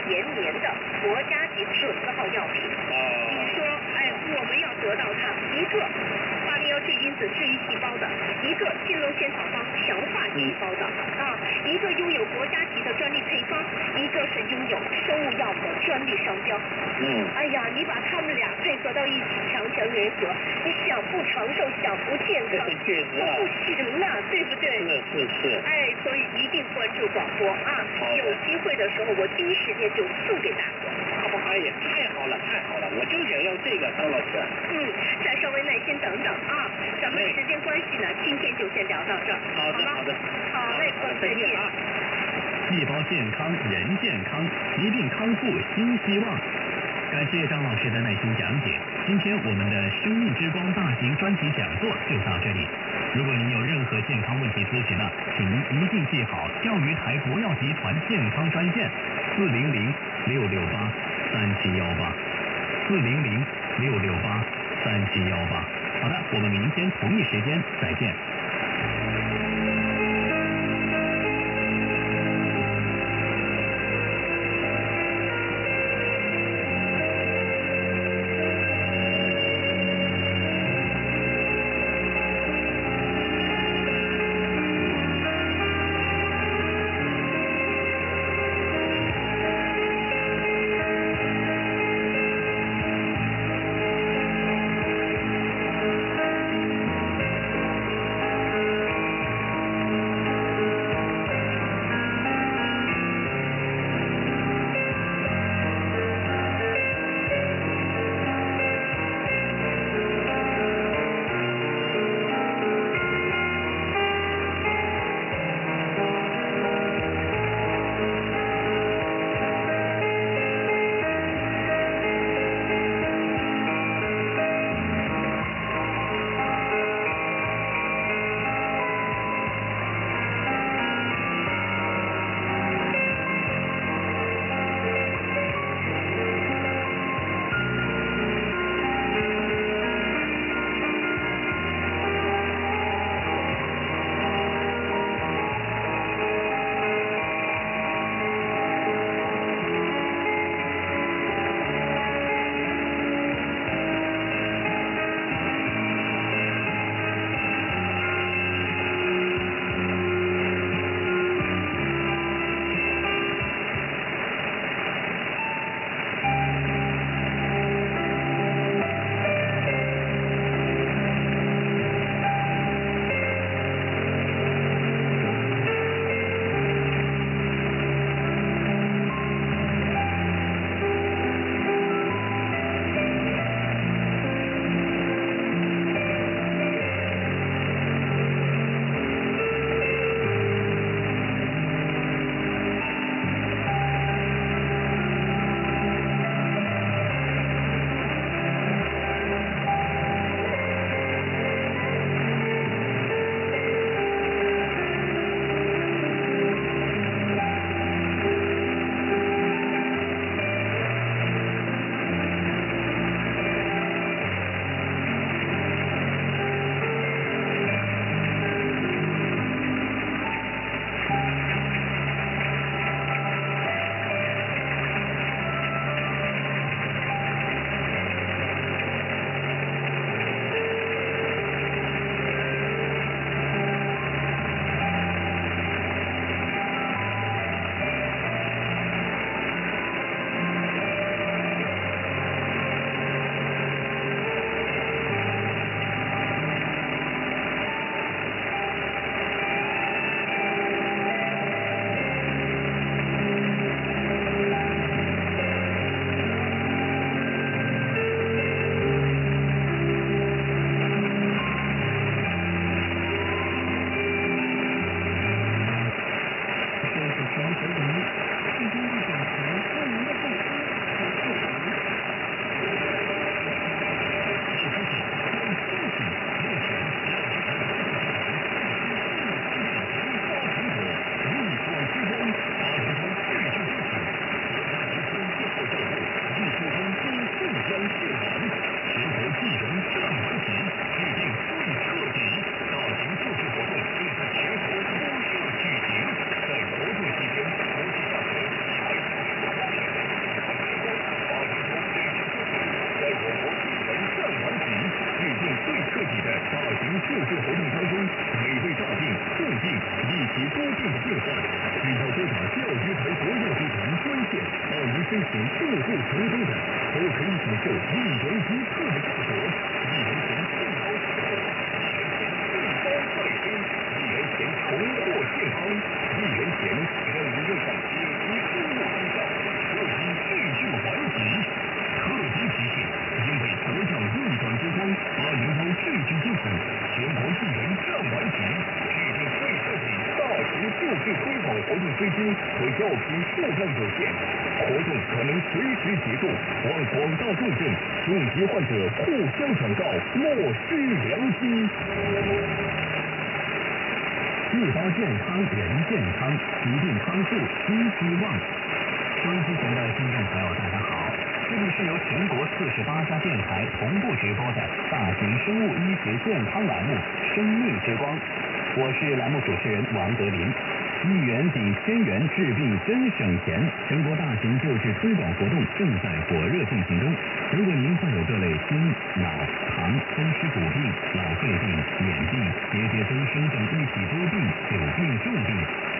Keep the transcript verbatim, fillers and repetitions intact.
延年的国家级准字号药品。 哦。 你说，哎，我们要得到它，一个八零幺 G 因子治愈细胞的，一个进入现场方强化细胞的、嗯、啊，一个拥有国家级的专利配方，一个是拥有生物药的专利商标。 嗯。 哎呀，你把他们俩配合到一起，强强联合，你想不长寿，想不健康， 确实啊， 不行啊，对不对？ 是是是。 哎，所以一定关注广播啊！有机会的时候，我第一时间就送给大伙，好不好？ 哎呀，太好了，太好了，我就想要这个，张老师。 嗯，再稍微耐心等等啊，咱们时间关系呢，今天就先聊到这儿， 好的，好的， 好嘞，各位再见啊！ 细胞健康，人健康，疾病康复新希望。感谢张老师的耐心讲解。今天我们的生命之光大型专题讲座就到这里。如果您有任何健康问题咨询呢，请您一定记好钓鱼台国药集团健康专线四零零六六八三七幺八四零零六六八三七幺八。好的，我们明天同一时间再见。 申请救助成功的，都可以享受一元一克的价格，一元钱健康食品，一元钱重包再生，一元钱重获健康，一元钱让你用上紧急输入功效，彻底治愈顽疾。特别提示：因为国家运转之光八零幺治愈系统全国艺人战顽疾，制定会设计大型救治推广活动资金和药品数量有限，活动可能随时结束，望广大重症、重疾患者互相转告，莫失良机。 一包健康人健康，疾病康复新希望。收音机前的听众朋友，大家好，这里是由全国四十八家电台同步直播的大型生物医学健康栏目《生命之光》，我是栏目主持人王德林。一元抵千元治病真省钱，全国大型救治推广活动正在火热进行中。如果您患有各类心、脑、糖、风湿骨病、老废病、眼病、结节增生等一体多病、久病重病，